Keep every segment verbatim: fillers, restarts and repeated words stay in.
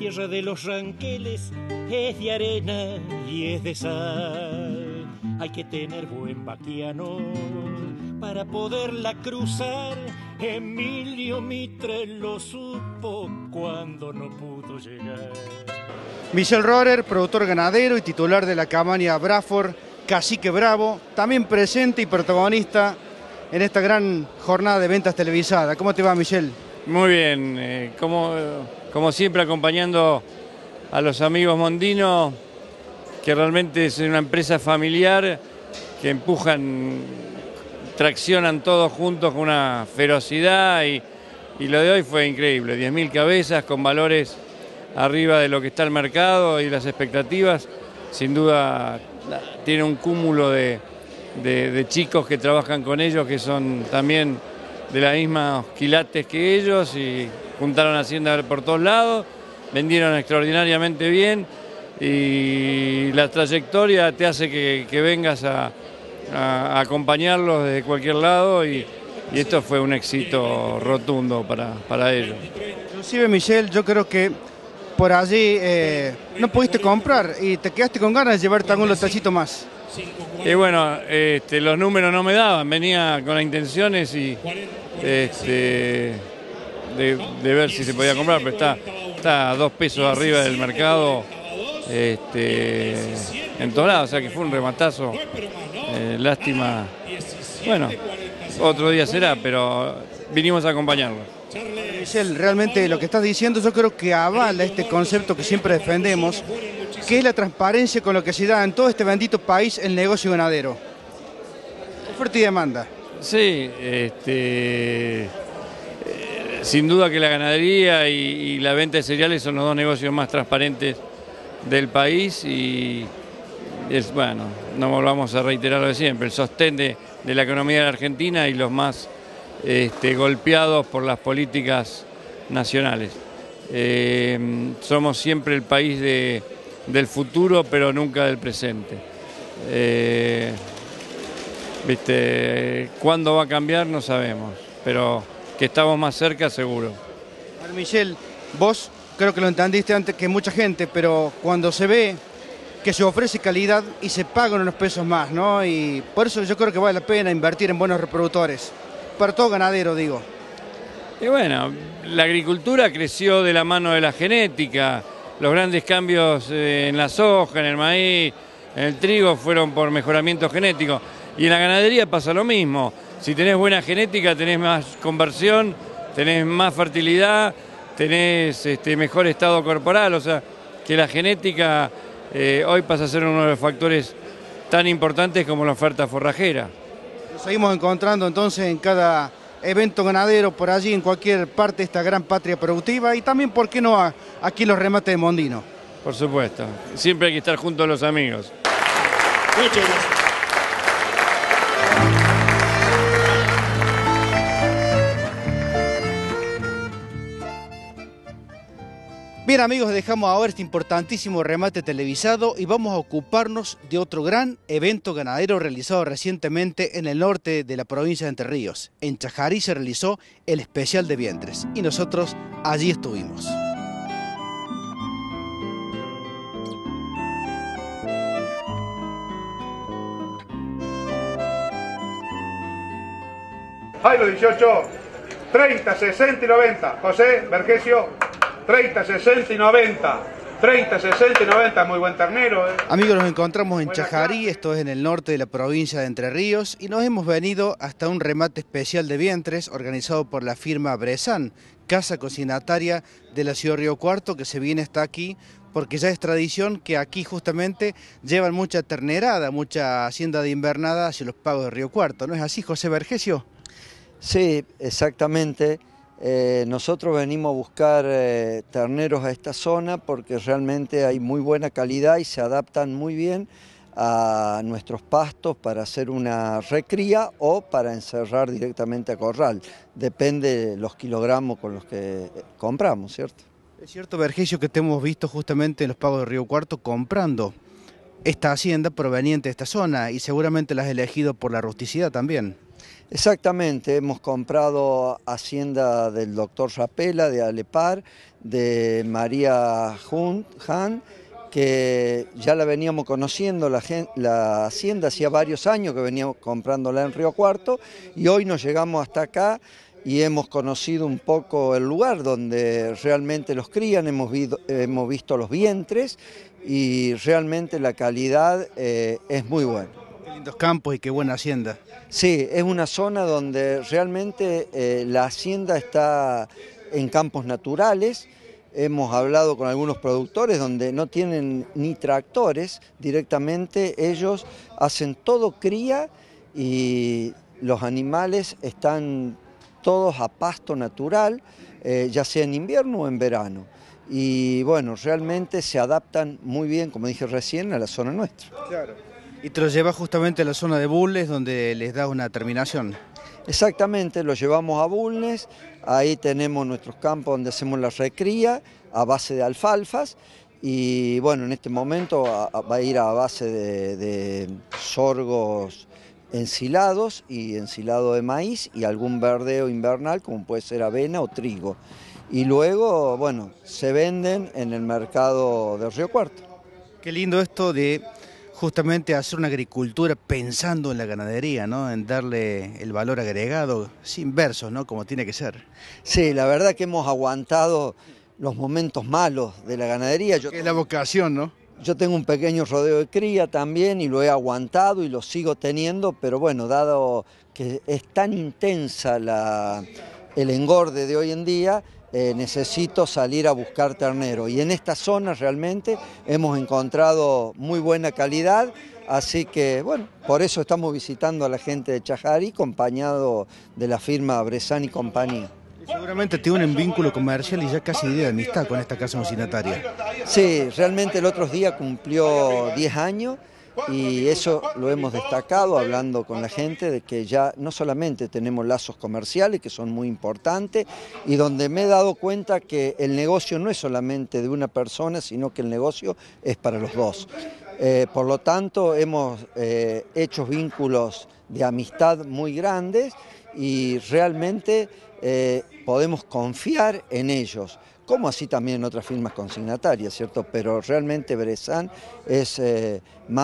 tierra de los ranqueles es de arena y es de sal. Hay que tener buen vaquiano para poderla cruzar. Emilio Mitre lo supo cuando no pudo llegar. Michel Rohrer, productor ganadero y titular de la cabaña Braford, Cacique Bravo, también presente y protagonista en esta gran jornada de ventas televisada. ¿Cómo te va, Michel? Muy bien, eh, como, como siempre acompañando a los amigos mondinos, que realmente es una empresa familiar, que empujan, traccionan todos juntos con una ferocidad y, y lo de hoy fue increíble, diez mil cabezas con valores arriba de lo que está el mercado y las expectativas. Sin duda tiene un cúmulo de, de, de chicos que trabajan con ellos que son también de la misma quilates que ellos y juntaron hacienda por todos lados, vendieron extraordinariamente bien y la trayectoria te hace que, que vengas a, a acompañarlos desde cualquier lado y, y esto fue un éxito rotundo para, para ellos. Inclusive, Michel, yo creo que por allí eh, no pudiste comprar y te quedaste con ganas de llevarte algún lotecito más. Y bueno, este, los números no me daban, venía con las intenciones y este, de, de ver si se podía comprar, pero está, está a dos pesos arriba del mercado este, en todos lados, o sea que fue un rematazo, eh, lástima, bueno, otro día será, pero vinimos a acompañarlo. Michel, realmente lo que estás diciendo yo creo que avala este concepto que siempre defendemos, que es la transparencia con lo que se da en todo este bendito país el negocio ganadero. Oferta y demanda. Sí, este, eh, sin duda que la ganadería y, y la venta de cereales son los dos negocios más transparentes del país y es, bueno, no volvamos a reiterar lo de siempre, el sostén de, de la economía de la Argentina y los más este, golpeados por las políticas nacionales. Eh, somos siempre el país de, del futuro, pero nunca del presente. Eh, ¿Viste? ¿Cuándo va a cambiar? No sabemos, pero que estamos más cerca, seguro. Bueno, Michel, vos creo que lo entendiste antes que mucha gente, pero cuando se ve que se ofrece calidad y se pagan unos pesos más, ¿no? Y por eso yo creo que vale la pena invertir en buenos reproductores, para todo ganadero, digo. Y bueno, la agricultura creció de la mano de la genética, los grandes cambios en la soja, en el maíz, en el trigo fueron por mejoramiento genético. Y en la ganadería pasa lo mismo. Si tenés buena genética, tenés más conversión, tenés más fertilidad, tenés este, mejor estado corporal. O sea, que la genética eh, hoy pasa a ser uno de los factores tan importantes como la oferta forrajera. Nos seguimos encontrando entonces en cada evento ganadero por allí, en cualquier parte de esta gran patria productiva y también, ¿por qué no, a, aquí los remates de Mondino? Por supuesto. Siempre hay que estar junto a los amigos. Muchas gracias. Bien, amigos, dejamos ahora este importantísimo remate televisado y vamos a ocuparnos de otro gran evento ganadero realizado recientemente en el norte de la provincia de Entre Ríos. En Chajarí se realizó el especial de vientres y nosotros allí estuvimos. Jairo dieciocho, treinta, sesenta y noventa. José, Vergesio, treinta, sesenta y noventa. treinta, sesenta y noventa, muy buen ternero. ¿eh? Amigos, nos encontramos en Chajarí, esto es en el norte de la provincia de Entre Ríos, y nos hemos venido hasta un remate especial de vientres organizado por la firma Bresan, casa consignataria de la ciudad de Río Cuarto, que se viene hasta aquí porque ya es tradición que aquí justamente llevan mucha ternerada, mucha hacienda de invernada hacia los pagos de Río Cuarto. ¿No es así, José Vergesio? Sí, exactamente. Eh, nosotros venimos a buscar eh, terneros a esta zona porque realmente hay muy buena calidad y se adaptan muy bien a nuestros pastos para hacer una recría o para encerrar directamente a corral. Depende de los kilogramos con los que compramos, ¿cierto? Es cierto, Vergesio, que te hemos visto justamente en los pagos de Río Cuarto comprando esta hacienda proveniente de esta zona y seguramente la has elegido por la rusticidad también. Exactamente, hemos comprado hacienda del doctor Rapela, de Alepar, de María Han, que ya la veníamos conociendo, la, la hacienda hacía varios años que veníamos comprándola en Río Cuarto, y hoy nos llegamos hasta acá y hemos conocido un poco el lugar donde realmente los crían, hemos, visto, hemos visto los vientres y realmente la calidad eh, es muy buena. Qué lindos campos y qué buena hacienda. Sí, es una zona donde realmente eh, la hacienda está en campos naturales. Hemos hablado con algunos productores donde no tienen ni tractores, directamente ellos hacen todo cría y los animales están todos a pasto natural, eh, ya sea en invierno o en verano. Y bueno, realmente se adaptan muy bien, como dije recién, a la zona nuestra. Claro. Y te lo llevas justamente a la zona de Bulnes, donde les da una terminación. Exactamente, lo llevamos a Bulnes, ahí tenemos nuestros campos donde hacemos la recría a base de alfalfas y bueno, en este momento a, a, va a ir a base de, de sorgos ensilados y ensilado de maíz y algún verdeo invernal como puede ser avena o trigo. Y luego, bueno, se venden en el mercado de Río Cuarto. Qué lindo esto de justamente hacer una agricultura pensando en la ganadería, ¿no? En darle el valor agregado, sin versos, ¿no? Como tiene que ser. Sí, la verdad que hemos aguantado los momentos malos de la ganadería. Yo, es la vocación, ¿no? Yo tengo un pequeño rodeo de cría también y lo he aguantado y lo sigo teniendo, pero bueno, dado que es tan intensa la, el engorde de hoy en día, Eh, necesito salir a buscar ternero y en esta zona realmente hemos encontrado muy buena calidad, así que bueno, por eso estamos visitando a la gente de Chajarí, acompañado de la firma Bressan y compañía. Y seguramente tiene un vínculo comercial y ya casi de amistad con esta casa consignataria. Sí, realmente el otro día cumplió diez años. Y eso lo hemos destacado hablando con la gente de que ya no solamente tenemos lazos comerciales que son muy importantes y donde me he dado cuenta que el negocio no es solamente de una persona, sino que el negocio es para los dos. Eh, por lo tanto, hemos eh, hecho vínculos de amistad muy grandes y realmente eh, podemos confiar en ellos, como así también en otras firmas consignatarias, ¿cierto? Pero realmente Bressan es eh,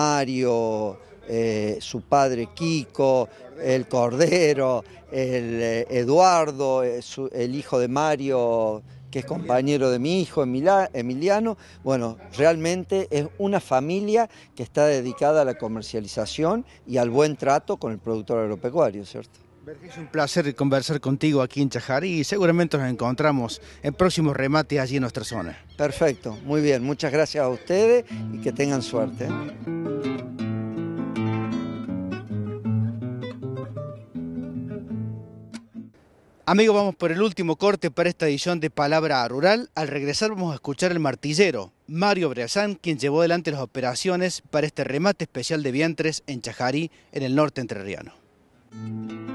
Mario, eh, su padre Kiko, el Cordero, el eh, Eduardo, eh, su, el hijo de Mario, que es compañero de mi hijo Emiliano. Bueno, realmente es una familia que está dedicada a la comercialización y al buen trato con el productor agropecuario, ¿cierto? Es un placer conversar contigo aquí en Chajarí y seguramente nos encontramos en próximos remates allí en nuestra zona. Perfecto, muy bien, muchas gracias a ustedes y que tengan suerte. Amigos, vamos por el último corte para esta edición de Palabra Rural. Al regresar vamos a escuchar al martillero Mario Bressan, quien llevó adelante las operaciones para este remate especial de vientres en Chajarí, en el norte entrerriano.